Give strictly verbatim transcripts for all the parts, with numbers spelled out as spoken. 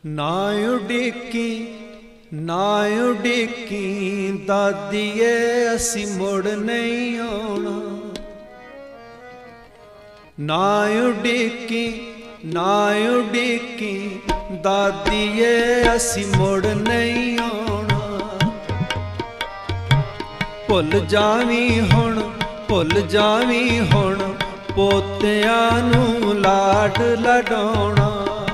ना उड़ीकी ना उड़ीकी दादीए असी मुड़ नहीं आना। ना उड़ीकी ना उड़ीकी दादीए असी मुड़ नहीं आना। भुल जावी हुण भुल जावी हुण पोतियां नूं लाड लडाउणा।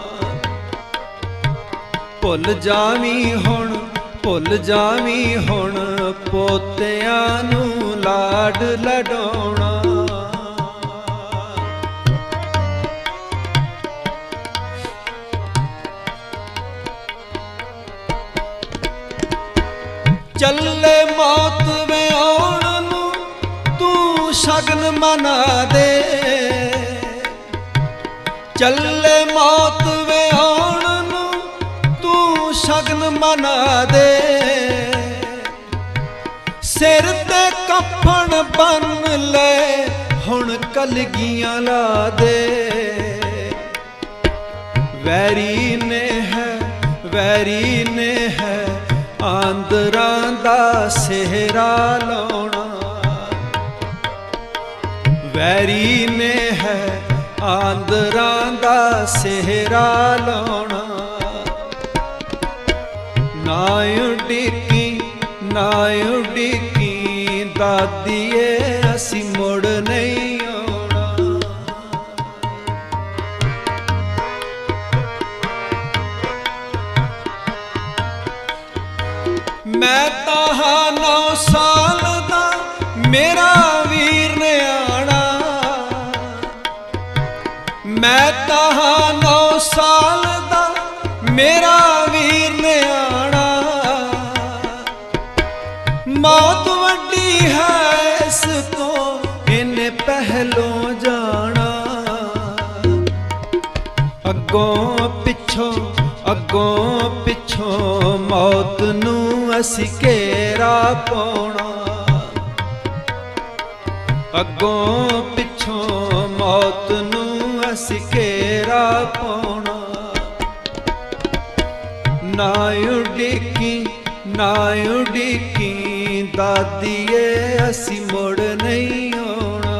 भुल जावी हुण भुल जावी हुण पोतियां नूं लाड लडाउणा। चले मौत वे आउण नूं तू शगन मना दे। चले मौत वे आउण नूं तू शगन मना दे। सिर ते कफन बन ले हुण कलगियां ला दे। वैरी ने है वैरी ने है आंदरां दा सेहरा लाउणा। वैरी ने है आंदरां दा सेहरा लाउणा। ना उड़ीकी ना उड़ीकी दादीए असी मुड़ नहीं आना। मैं ताहा नौ साल दा मेरा वीर ने आना। मैं ताहा नौ साल दा मेरा वीर ने आना। मौत वड्डी है इस तो इन्हें पहलों जाना। अगों पिछों अगों पिछों मौत नूं असी घेरा पाउणा। अगों पिछों मौत नूं असी घेरा पाउणा। ना उड़ीकी ना उड़ीकी दादीए असी मुड़ नहीं आना।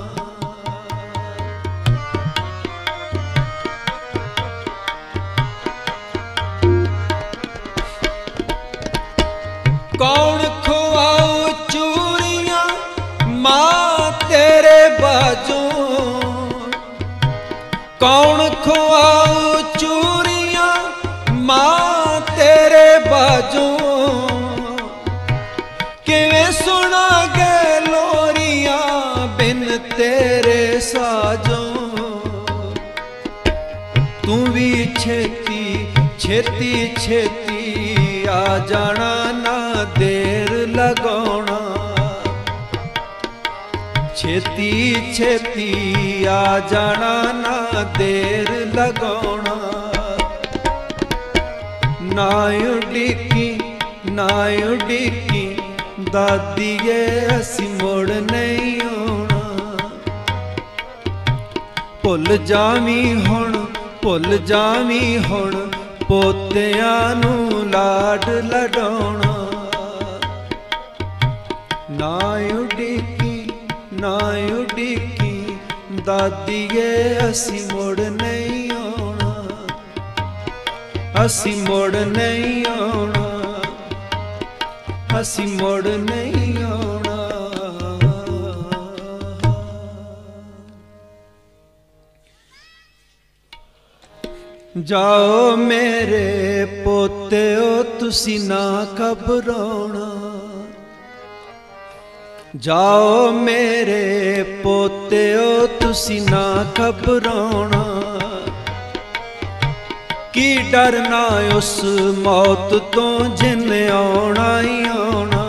कौन खुआऊ चूरियां मां तेरे बाजों। कौन खुआऊ चूरियां मां तेरे बाजों। किवें सुना गे लोरियां बिन तेरे साजों। तू भी छेती छेती छेती आ जाना ना देर लगाउणा। छेती छेती आ जाना ना देर लगाउणा। ना उड़ीकी ना उड़ीकी दादीए असी मुड़ नहीं आना। भुल जावी हुण भुल जावी हुण पोतियां नूं लाड लडाउणा। ना उड़ीकी ना उड़ीकी दादीए असी मुड़ नहीं आना। असी मुड़ नहीं आना असी मुड़ नहीं आना। जाओ मेरे पोतेओ तुसी ना घबराउणा। जाओ मेरे पोतेओ तुसी ना घबराउणा। की डरना उस मौत तो जिन्ने आउणा ही आउणा।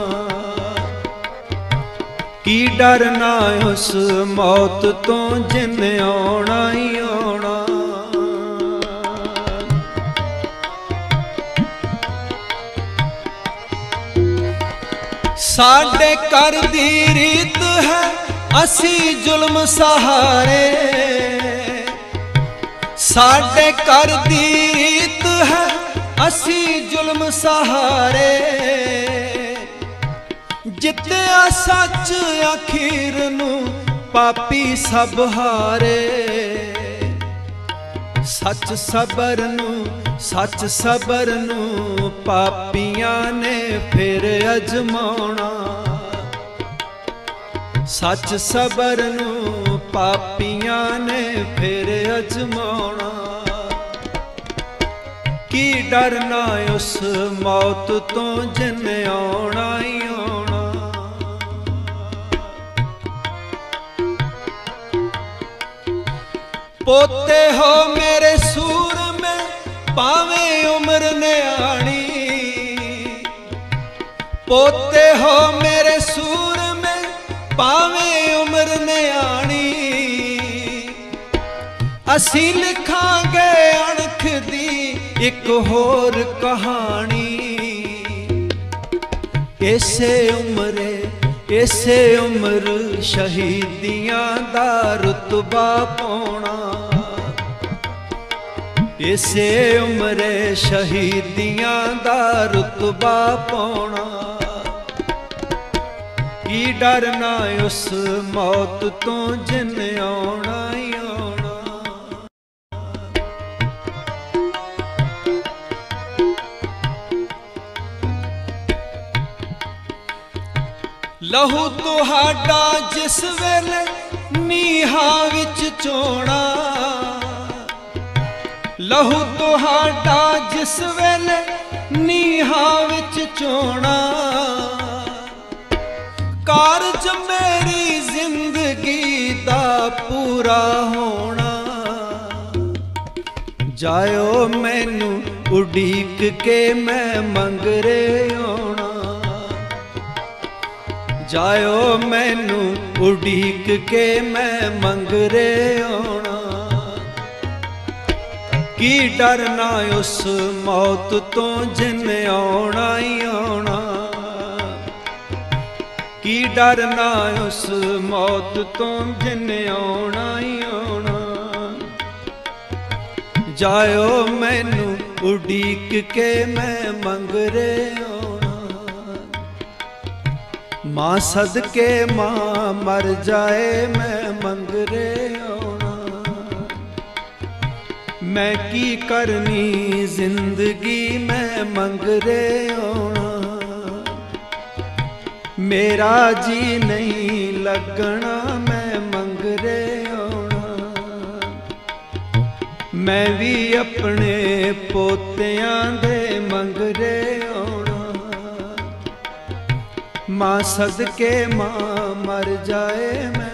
की डरना उस मौत तो जिन्ने आउणा ही आउणा। साडे घर दी रीत है असी जुल्म सहारे। साडे घर दी रीत है असी जुल्म सहारे, जित्या सच आखिर नू पापी सब हारे। सच सबर नू सच सबर नू पापियां ने फिर अजमाना। सच सबर नू पापियां ने फिर अजमाना। की डरना उस मौत तो जिन आना ही आना। पोते हो मेरे सूर में पावे उम्र न्याणी। पोते हो मेरे सूर में पावे उम्र न्याणी। असी लिखांगे अणख दी एक होर कहानी। इसे उम्रे इसे उम्र शहीदियां दा रुतबा पाउणा। इसे उम्रे शहीदियां दा रुतबा पाउणा। की डरना उस मौत तो जिन आना ही आना। लहू तुहाडा जिस वेले नीहां विच चोणा। लहू तुहाडा जिस वेले नीहां विच चोणा। कारज मेरी जिंदगी दा पूरा होना। जायो मैनू उड़ीक के मैं मंगरे आना। जायो मैनू उड़ीक के मैं मंगरे आना। की डरना उस मौत तो जिन आना ही आना। की डरना उस मौत तो जिन आना ही आना। जायो मैनू उड़ीक के मैं मंगरे आना। मां सदके मां मर जाए मैं मंगरे आना। मैं की करनी जिंदगी मैं मंगरे आना। मेरा जी नहीं लगना मैं मंगरे आना। मैं भी अपने पोतियां दे मंगरे आना। मां सदके मां मर जाए मैं